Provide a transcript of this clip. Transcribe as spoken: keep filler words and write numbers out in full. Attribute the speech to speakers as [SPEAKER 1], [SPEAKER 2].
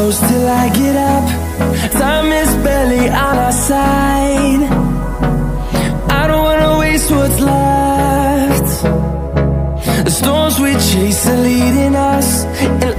[SPEAKER 1] close till I get up. Time is barely on our side. I don't wanna waste what's left. The storms we chase are leading us, and